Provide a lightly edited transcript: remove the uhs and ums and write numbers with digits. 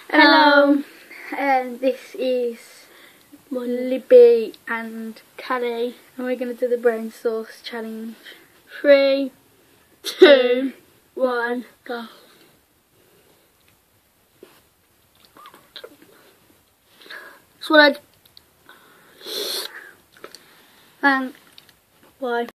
Hello. This is Libby and Caddy. we're going to do the brain sauce challenge. 3, 2, 1, go. Swallowed. And why?